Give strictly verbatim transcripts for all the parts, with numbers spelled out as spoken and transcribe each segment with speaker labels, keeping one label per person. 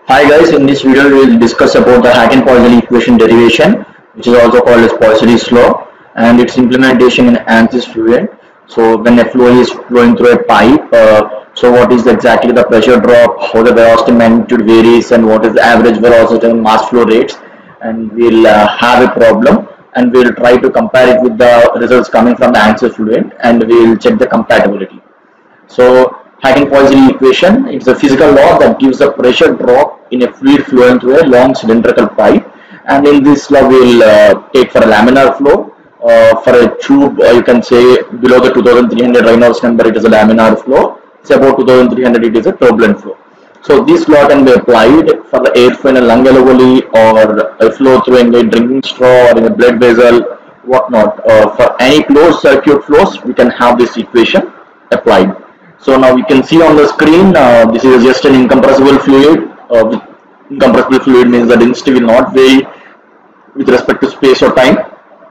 Speaker 1: Hi guys, in this video we will discuss about the Hagen-Poisson equation derivation, which is also called as Poiseuille's law, and its implementation in ANSYS fluid. So when a flow is flowing through a pipe, uh, so what is exactly the pressure drop, how the velocity magnitude varies, and what is the average velocity and mass flow rates, and we'll uh, have a problem and we'll try to compare it with the results coming from the ANSYS fluid, and we'll check the compatibility. So Hagen-Poisson equation, it's a physical law that gives a pressure drop in a fluid flowing through a long cylindrical pipe, and in this law we'll uh, take for a laminar flow. Uh, for a tube, uh, you can say below the two thousand three hundred Reynolds number, it is a laminar flow. It's about two thousand three hundred, it is a turbulent flow. So this law can be applied for the airflow in a lung alveoli, or a flow through in a drinking straw or in a blood vessel, whatnot. Uh, for any closed circuit flows, we can have this equation applied. So now we can see on the screen, uh, this is just an incompressible fluid. Uh, incompressible fluid means the density will not vary with respect to space or time.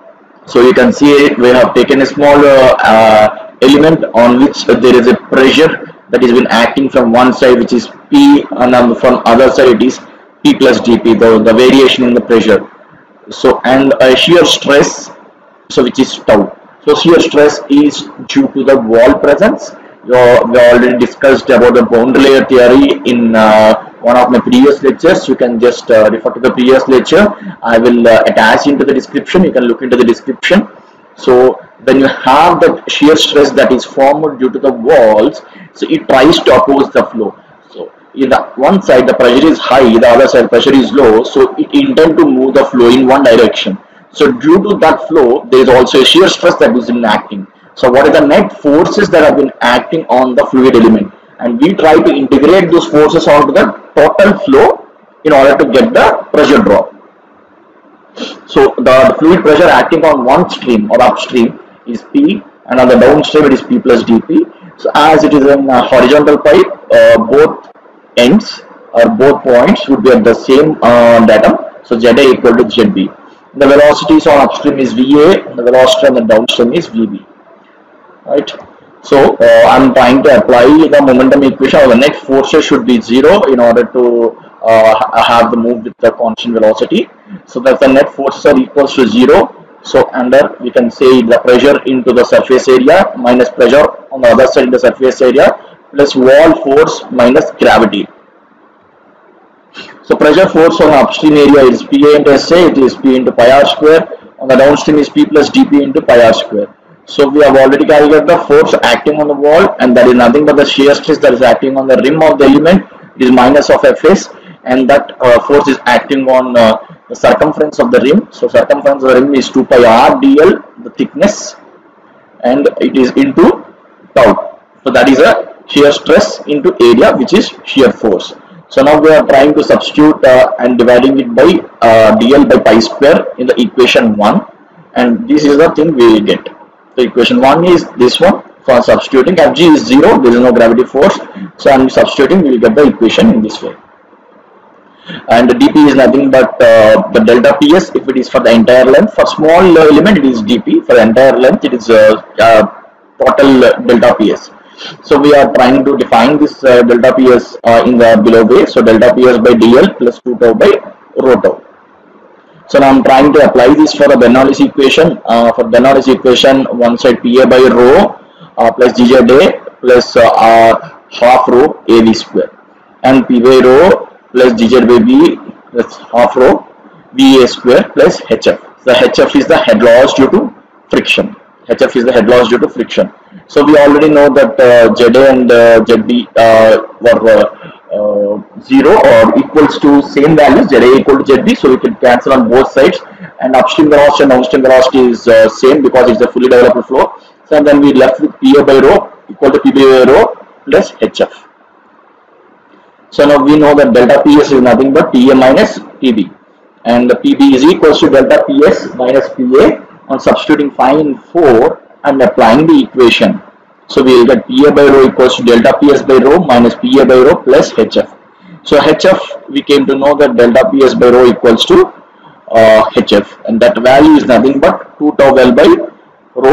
Speaker 1: So you can see it, we have taken a small uh, uh, element on which uh, there is a pressure that has been acting from one side, which is P, and um, from other side it is P plus dP, the, the variation in the pressure. So and a shear stress, so which is tau. So shear stress is due to the wall presence. We already discussed about the boundary layer theory in uh, one of my previous lectures. You can just uh, refer to the previous lecture. I will uh, attach into the description. You can look into the description. So when you have that shear stress that is formed due to the walls, so it tries to oppose the flow. So in the one side the pressure is high, the other side pressure is low, so it intends to move the flow in one direction. So due to that flow, there is also a shear stress that is acting. So what are the net forces that have been acting on the fluid element, and we try to integrate those forces onto the total flow in order to get the pressure drop. So the fluid pressure acting on one stream or upstream is P, and on the downstream it is P plus dP. So as it is in a horizontal pipe, uh, both ends or both points would be at the same uh, datum. So Z A equal to Z B. The velocities on upstream is V A, and the velocity on the downstream is V B. Right. So uh, I'm trying to apply the momentum equation. The net forces should be zero in order to uh, have the move with the constant velocity. So that the net forces are equals to zero. So under we can say the pressure into the surface area minus pressure on the other side in the surface area plus wall force minus gravity. So pressure force on upstream area is P A into S A, it is P into pi r square. On the downstream is P plus dP into pi r square. So we have already calculated the force acting on the wall, and that is nothing but the shear stress that is acting on the rim of the element. It is minus of Fs, and that uh, force is acting on uh, the circumference of the rim. So circumference of the rim is two pi r dl, the thickness, and it is into tau. So that is a shear stress into area, which is shear force. So now we are trying to substitute uh, and dividing it by uh, dl by pi square in the equation one, and this is the thing we get. So equation one is this one. For substituting, Fg is zero, there is no gravity force. So I'm substituting, we will get the equation in this way. And the dP is nothing but uh, the delta Ps if it is for the entire length. For small uh, element it is dP. For the entire length it is uh, uh, total uh, delta Ps. So we are trying to define this uh, delta Ps uh, in the below way. So delta Ps by dl plus two tau by rho tau. So now I'm trying to apply this for the Bernoulli's equation. Uh, for Bernoulli's equation, one side P A by rho uh, plus G Z A plus uh, uh, half rho A V square, and P by rho plus G Z by B plus half rho V A square plus H F. The H F is the head loss due to friction. H F is the head loss due to friction. So we already know that uh, Z A and uh, Z B uh, were uh, Uh, zero or equals to same values, Z A equal to Z B, so we can cancel on both sides, and upstream velocity and downstream velocity is uh, same because it's a fully developed flow. So then we left with P A by rho equal to P B by rho plus H F. So now we know that delta Ps is nothing but P A minus P B, and the P B is equals to delta Ps minus P A. On substituting five and four and applying the equation, so we will get P A by rho equals to delta Ps by rho minus P A by rho plus H F. So H F, we came to know that delta Ps by rho equals to uh, H F, and that value is nothing but two tau L by rho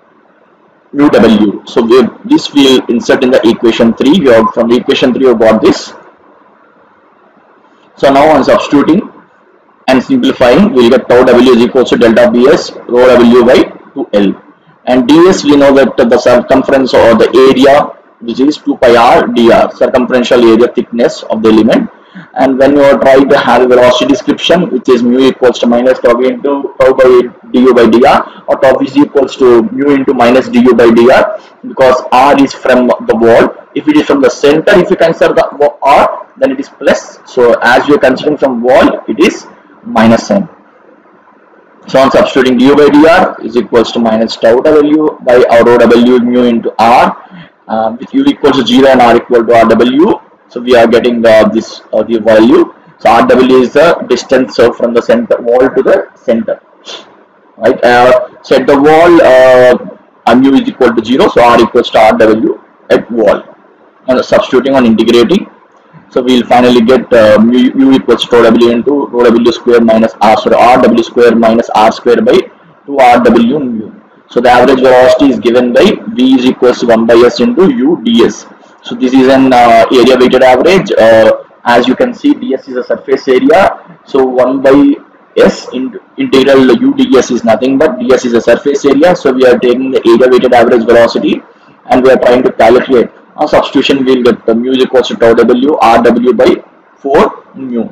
Speaker 1: mu W. So we, this we will insert in the equation three. We have, from the equation three we got this. So now on substituting and simplifying, we'll get tau W is equal to delta Bs rho W by two L, and ds we know that the circumference or the area which is two pi r dr, circumferential area thickness of the element. And when you are trying to have a velocity description, which is mu equals to minus tau into tau by du by dr, or tau is equals to mu into minus du by dr, because r is from the wall. If it is from the center, if you consider the r, then it is plus. So as you are considering from wall, it is minus sign. So on substituting du by dr is equals to minus tau w by rho w mu into r, uh, with u equals to zero and r equal to rw. So we are getting uh, this uh, the value. So R W is the distance uh, from the center wall to the center, right? Uh, so at the wall, uh, mu is equal to zero, so R equals to R W at wall. And substituting on integrating, so we will finally get uh, mu, mu equals to W into rho W square minus R, sorry, R W square minus R square by two R W mu. So the average velocity is given by V is equals to one by S into U ds. So this is an uh, area weighted average. Uh, as you can see, ds is a surface area. So one by S in integral U ds is nothing but ds is a surface area. So we are taking the area weighted average velocity and we are trying to calculate. On substitution, we will get the mu is equals to tau W R W by four mu.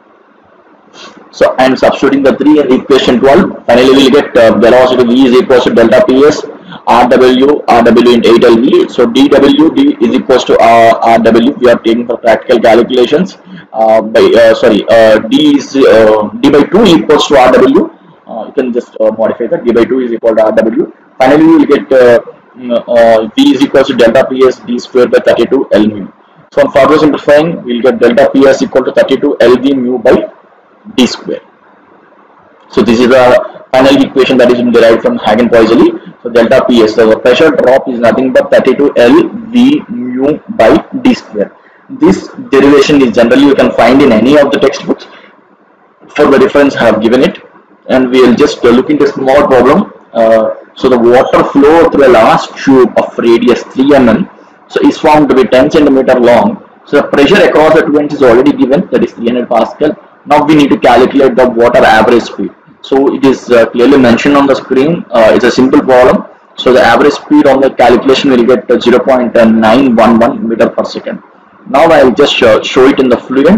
Speaker 1: So and substituting the three in equation twelve, finally we will get uh, velocity V is equals to delta Ps R W R W into eight L V. So D W D is equals to uh, R W. We are taking for practical calculations. Uh, by uh, sorry, uh, D is uh, D by two equals to R W. Uh, you can just uh, modify that. D by two is equal to R W. Finally, we will get uh, uh, V is equals to delta Ps D square by thirty-two L mu. So on further simplifying, we will get delta Ps equal to thirty-two L V mu by D square. So this is the final equation that is derived from Hagen-Poiseuille. So delta Ps, so the pressure drop is nothing but thirty-two L V mu by D square. This derivation is generally you can find in any of the textbooks. For the reference, I have given it, and we will just uh, look into a small problem. Uh, so the water flow through a large tube of radius three millimeters, so is found to be ten centimeters long. So the pressure across the two ends is already given, that is three hundred pascal. Now we need to calculate the water average speed. So it is uh, clearly mentioned on the screen. Uh, it's a simple problem. So the average speed on the calculation will get uh, zero point nine one one meter per second. Now I will just uh, show it in the fluent,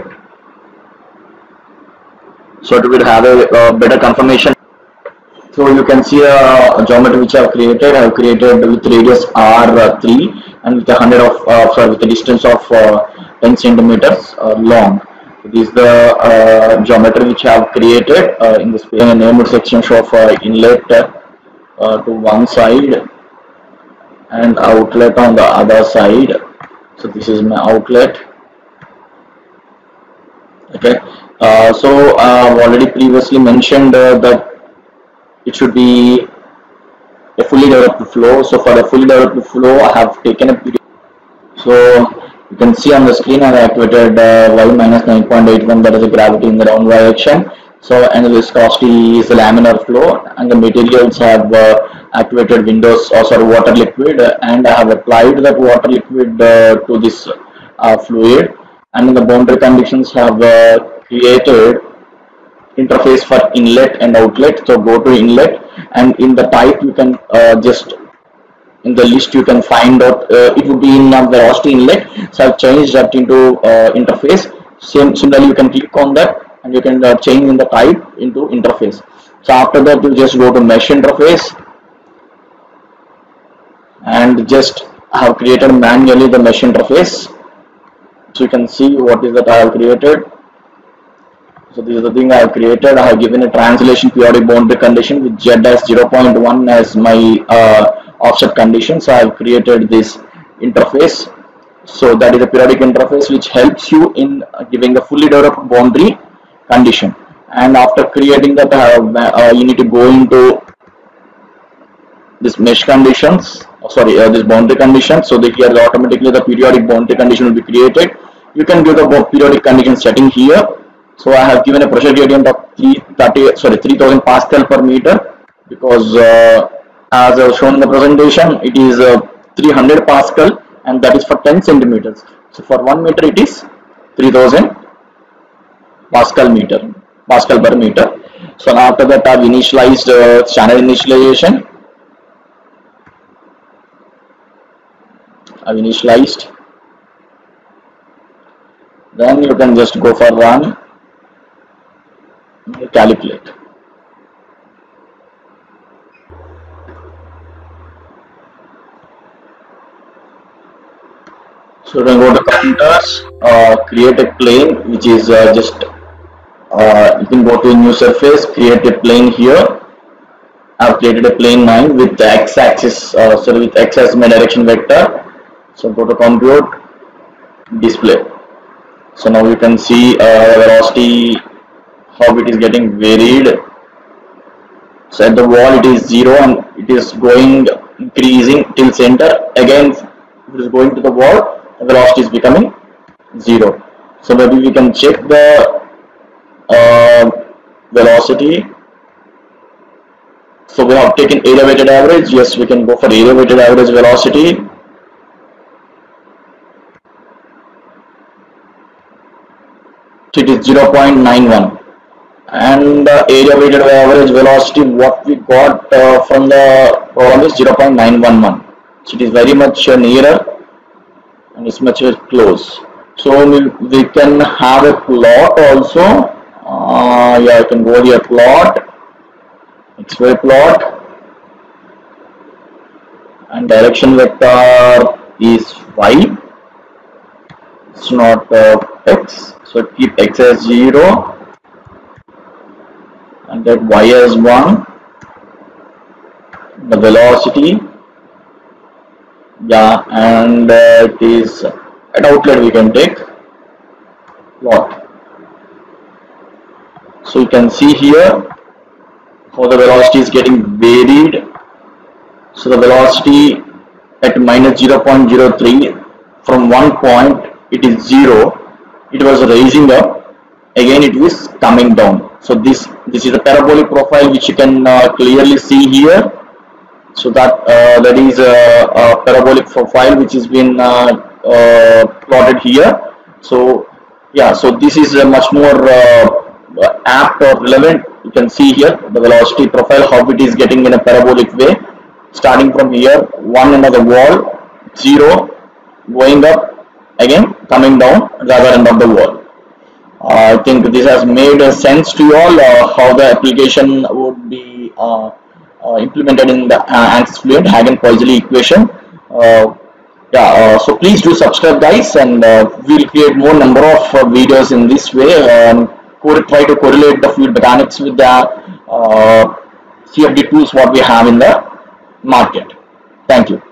Speaker 1: so it will have a uh, better confirmation. So you can see a, a geometry which I have created. I have created with radius R three and with a hundred of uh, sorry with a distance of uh, ten centimeters uh, long. This is the uh, geometry which I have created uh, in this neighborhood section of uh, inlet uh, to one side and outlet on the other side. So this is my outlet. Okay. Uh, so I have already previously mentioned uh, that it should be a fully developed flow. So for the fully developed flow, I have taken a period. So you can see on the screen I have activated uh, y minus nine point eight one, that is the gravity in the downward direction. So and the viscosity is the laminar flow, and the materials have uh, activated windows or sorry water liquid, uh, and I have applied that water liquid uh, to this uh, fluid, and in the boundary conditions have uh, created interface for inlet and outlet. So go to inlet, and in the type you can uh, just in the list you can find out uh, it would be in uh, velocity inlet. So I've changed that into uh, interface. Same similarly you can click on that and you can uh, change in the type into interface. So after that you just go to mesh interface and just have created manually the mesh interface. So you can see what is that I have created. So this is the thing I have created. I have given a translation periodic boundary condition with z as zero point one as my uh, offset condition. So I have created this interface. So that is a periodic interface which helps you in giving the fully developed boundary condition. And after creating that, uh, uh, you need to go into this mesh conditions. Oh, sorry, uh, this boundary condition. So that here automatically the periodic boundary condition will be created. You can give the periodic condition setting here. So I have given a pressure gradient of three thirty, sorry, three thousand pascal per meter, because uh, as I was shown in the presentation, it is uh, three hundred pascal, and that is for ten centimeters. So for one meter, it is three thousand Pascal meter, Pascal per meter. So now after that I've initialized uh, channel initialization. I've initialized. Then you can just go for run, calculate. So then go to counters, uh, create a plane which is uh, just uh, you can go to a new surface, create a plane here. I've created a plane nine with the x-axis, uh, sorry, with x as my direction vector. So go to compute, display. So now you can see uh, velocity, how it is getting varied. So at the wall it is zero and it is going increasing till center. Again, it is going to the wall, the velocity is becoming zero. So maybe we can check the uh, velocity. So we have taken area weighted average. Yes, we can go for area weighted average velocity. So it is zero point nine one, and uh, area weighted average velocity what we got uh, from the problem is zero point nine one one. So it is very much uh, nearer and it's much close. So we, we can have a plot also. Uh, yeah, I can go here, plot, xy plot, and direction vector is y. It's not uh, x. So keep x as zero and that y as one. The velocity, yeah, and uh, it is at outlet we can take plot. So you can see here how the velocity is getting varied. So the velocity at minus zero point zero three, from one point it is zero, it was raising up, again it is coming down. So this this is a parabolic profile which you can uh, clearly see here. So that uh, that is a, a parabolic profile which has been uh, uh, plotted here. So yeah, so this is a much more uh, apt or relevant. You can see here the velocity profile, how it is getting in a parabolic way, starting from here, one end of the wall, zero, going up, again coming down at the other end of the wall. Uh, I think this has made a sense to you all uh, how the application would be uh, uh, implemented in the uh, ANSYS Fluent Hagen-Poiseuille equation. Uh, yeah, uh, so please do subscribe, guys, and uh, we'll create more number of uh, videos in this way and try to correlate the fluid mechanics with the uh, C F D tools what we have in the market. Thank you.